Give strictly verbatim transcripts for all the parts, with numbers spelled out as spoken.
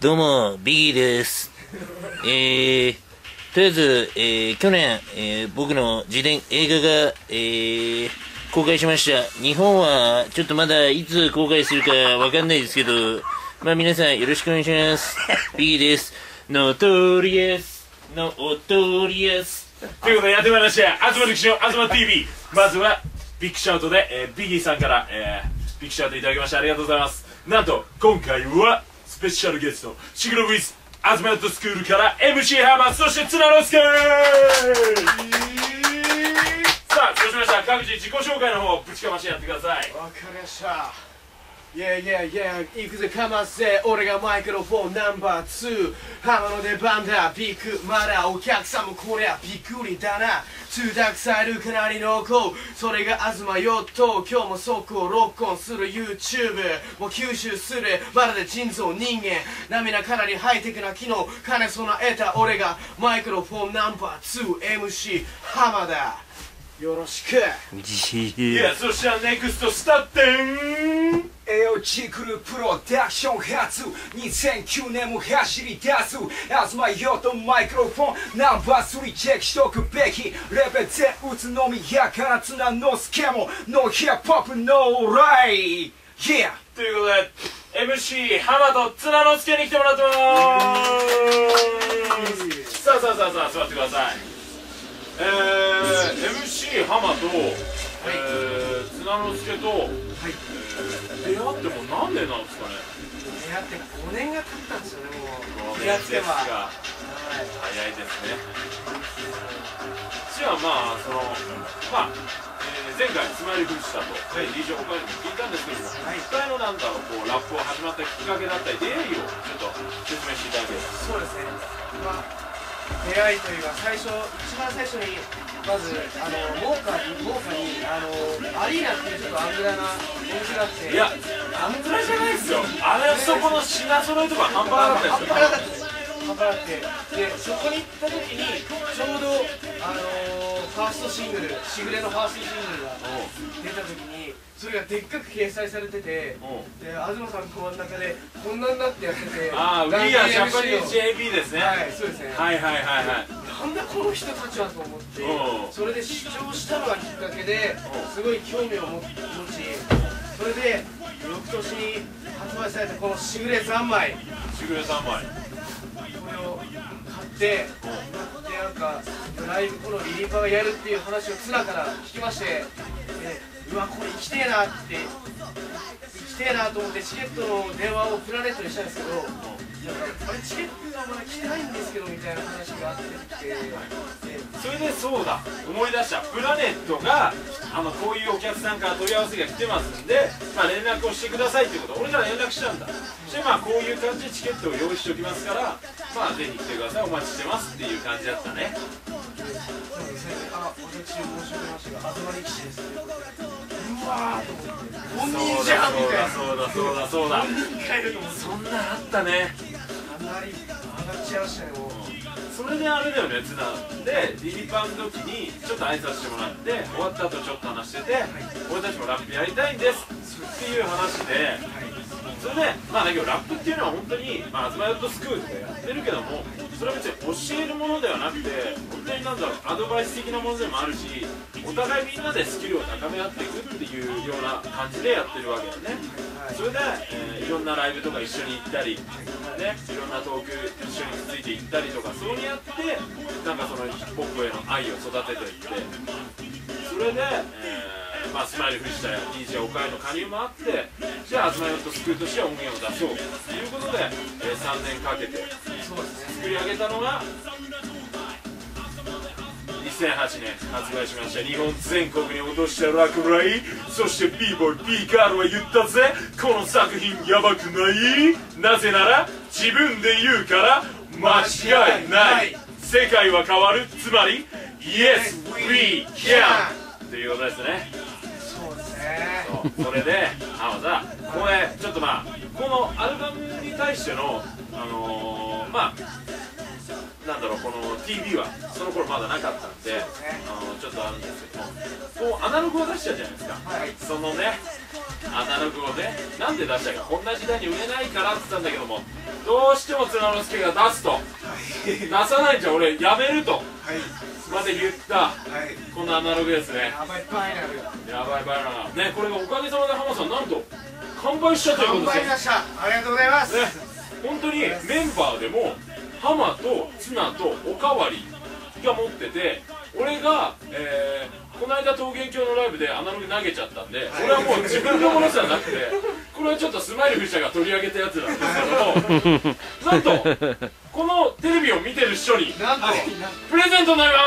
どうも、ビギーです。えー、とりあえず、えー、去年、えー、僕の自伝映画が、えー、公開しました。日本は、ちょっとまだいつ公開するかわかんないですけど、まあ皆さんよろしくお願いします。ビギーです。ノトリアス、ノトリアス。 ということでやってまいりました、東力士の東 ティーブイ。まずは、ビッグシャウトで、えー、ビギーさんから、えー、ビッグシャウトいただきましてありがとうございます。なんと、今回は、スペシャルゲスト、シグロブイズ、アズマットスクールから エムシー ハマス、そして綱之助。さあ、そうしました。各自自己紹介の方、ぶちかましてやってください。 わかりました。いやいやいや、行くぜかませ。俺がマイクロフォンナンバーツー。浜の出番だ、ビッグまだお客さんもこりゃびっくりだな。ツーダークサイドかなり濃厚。それが東ヨット。今日も速をロックオンする YouTube。もう吸収するまるで人造人間。涙かなりハイテクな機能兼ね備えた俺がマイクロフォンナンバーツー エムシー 浜田。よろしく。 いや、そしたらネクストスタッテンエオチクルプロダクション初にせんきゅうねんも走り出す東ヨットマイクロフォンナンバースリーチェックしとくべきレベゼ宇都宮から綱之助もノーヒップホップノーライ Yeah ということで エムシー 浜と綱之助に来てもらってますさあさあさあさあ座ってください。えー、エムシー 浜と、えー、綱之助と、はい、えー、出会っても何年なんですかね。 出会ってごねんが経ったんですよね。もうごねんですが、早いですね。じゃあまあそのまあ、えー、前回スマイルフッシュだと、はい、ディージェー 他にも聞いたんですけども、はい、一回のなんだろうこうラップを始まったきっかけだったり出会いをちょっと説明していただければ。 そうですね。まあ出会いというか最初一番最初にまずあのモーカーにモーカーにあのアリーナっていうちょっとアングラなお店があって。 いやアングラじゃないですよ。あれそこの品揃えとか半端なかったですよ。 半端なくてでそこに行った時にちょうどあのファーストシングルしぐれのファーストシングルが出た時にそれがでっかく掲載されててで東さんの真ん中でこんなになってやっててああウィーアージャパニーズ ジェーピー ですね。 はいそうですね。 はいはいはいはい。 なんだこの人たちはと思ってそれで視聴したのがきっかけですごい興味を持ちそれで翌年に発売されたこのしぐれ三枚しぐれ三枚これを買ってでなんかライブこのリリーパーがやるっていう話をツナから聞きましてでうわこれ行きてえなって行きてえなと思ってチケットの電話をプラネットにしたんですけどあれチケットがまだ来てないんですけどみたいな話があってきてそれでそうだ思い出したプラネットがあのこういうお客さんから問い合わせが来てますんで、まあ、連絡をしてくださいっていうことを俺から連絡したんだ。そしてまあこういう感じでチケットを用意しておきますからまあぜひ来てくださいお待ちしてますっていう感じだったね。 そうですね。あ、私申し訳ませんが東力士ですってうわーと思って本人じゃんみたいなそうだそうだそうだ本人かいると思ってそんなあったね。 かなり上がっちゃいましたねもうそれであれだよねツナでリリパンの時にちょっと挨拶してもらって終わった後ちょっと話してて俺たちもラップやりたいんですっていう話でそれでまあだけどラップっていうのは本当にまあ東ヨットスクールとかやってるけどもそれは別に教えるものではなくて本当になんだろうアドバイス的なものでもあるしお互いみんなでスキルを高め合っていくっていうような感じでやってるわけだね。それで、えー、いろんなライブとか一緒に行ったり、ね、いろんなトーク一緒にくっついていったりとかそうやってなんかそのヒップホップへの愛を育てていってそれで、えーまあ、スマイル藤田や ディージェー 岡井の加入もあってじゃあ東ヨットスクールとしては音源を出そうということで、えー、さんねんかけて作り上げたのがにせんはちねん発売しました日本全国に落とした落雷そして b ボーイ B カールは言ったぜこの作品ヤバくないなぜなら自分で言うから間違いない世界は変わるつまり Yes we can ということですね。 そうですね。 そうそれであのさこれちょっとまあこのアルバムに対してのあのー、まあなんだろうこの ティーブイ はその頃まだなかったんで、あのちょっとあるんですけどもこうアナログを出しちゃうじゃないですか、はい、そのねアナログをね、なんで出したか、こんな時代に売れないからって言ったんだけども、どうしても綱之助が出すと、出さないんじゃ俺やめるとまで言った、このアナログですね。 やばいバイナルやばいバイナルね、これがおかげさまで浜さんなんと完売したということですよ。 完売しました。ありがとうございます。 ね、本当にメンバーでも浜と綱とおかわりが持ってて、俺が、えー、この間桃源郷のライブでアナログ投げちゃったんで、これはもう自分のものじゃなくて、これはちょっとスマイル藤田が取り上げたやつなんですけども、なんとこのテレビを見てる人になんとプレゼントになりま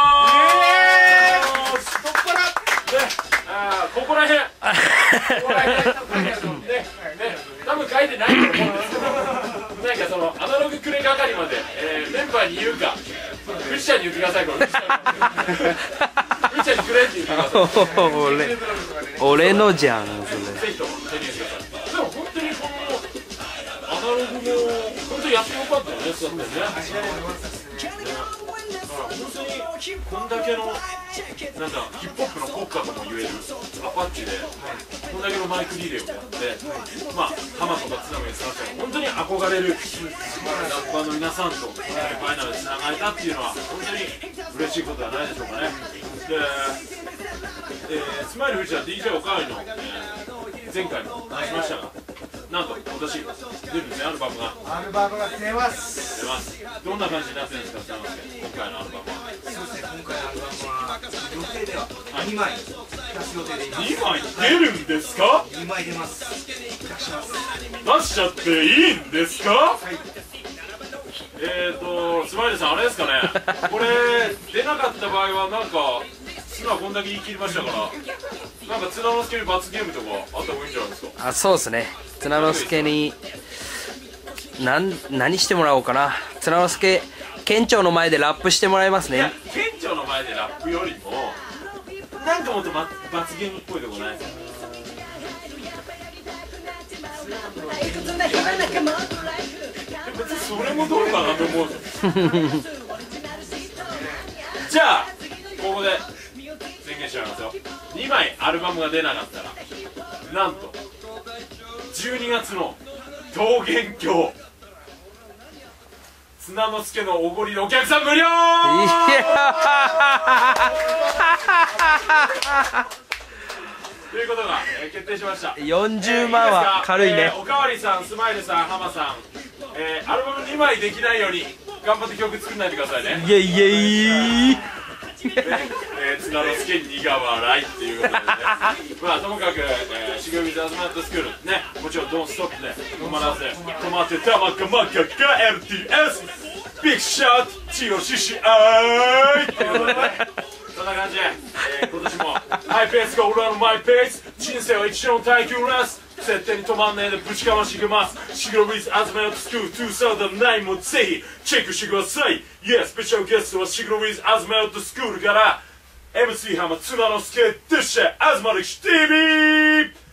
ーす。 太っ腹ね、あーここら辺ここら辺ね、ね、多分書いてないと思うんですけど、なんかそのアナログくれ係まで、えー、メンバーに言うか、藤田に言ってください、これ藤田にくれって言ってください。 俺俺のじゃんそれ。 ぜひとも手に入れてください。でも本当にこのアナログも本当にやってよかったよね、そうだったよね。だから本当にこんだけのなんかヒップホップの国家とも言えるアパッチでこんだけのマイクリレーをやって、まあ浜とか津波につながって本当に憧れるラッパーの皆さんとファイナルでつながれたっていうのは本当に嬉しいことではないでしょうかね。で、えー、スマイル藤田 ディージェー おかわりの、えー、前回も話しましたが、なんと今年出るんですね、アルバムがアルバムが出ます出ます。どんな感じになってるんですか、今回のアルバムは。 そうですね、今回のアルバムは予定ではにまい出す予定でいます。 にまい出るんですか。 にまい出ます。出します。 出しちゃっていいんですか。はい、えーとスマイルさんあれですかね、これ出なかった場合はなんか今こんだけ言い切りましたから、なんか綱之助に罰ゲームとかあった方がいいんじゃないですか。 あ、そうですね。綱之助になん何してもらおうかな。綱之助県庁の前でラップしてもらいますいやね。 県庁の前でラップよりもなんかもっと罰ゲームっぽいとこないですか。別にそれもどうかなと思うじゃあここで宣言しちゃいますよ。にまいアルバムが出なかったらなんとじゅうにがつの桃源郷綱之助のおごりでお客さん無料いやということが、えー、決定しました。 よんじゅうまんは軽いね。 えー、おかわりさん、スマイルさん、ハマさん、えー、アルバムにまいできないように頑張って曲作んないでくださいね。 イエイイエイねえー、綱之助苦笑いっていうことでねまあともかく、えー、シグミズアズマットスクールね、もちろんドンストップで止まらず止まってたまかまかが エルティーエス ビッグショットチオシシアイっていうことでね、そんな感じで、えー、今年もハイペースが俺らのマイペース、人生は一度の耐久レース、絶対に止まんねえでぶちかましてきます。シグロビズアズマヨットスクールにせんきゅうもぜひチェックしてください。イエスペシャルゲストはシグロビズアズマヨットスクールから エムシー 浜綱之助でした。アズマ歴史 ティーブイ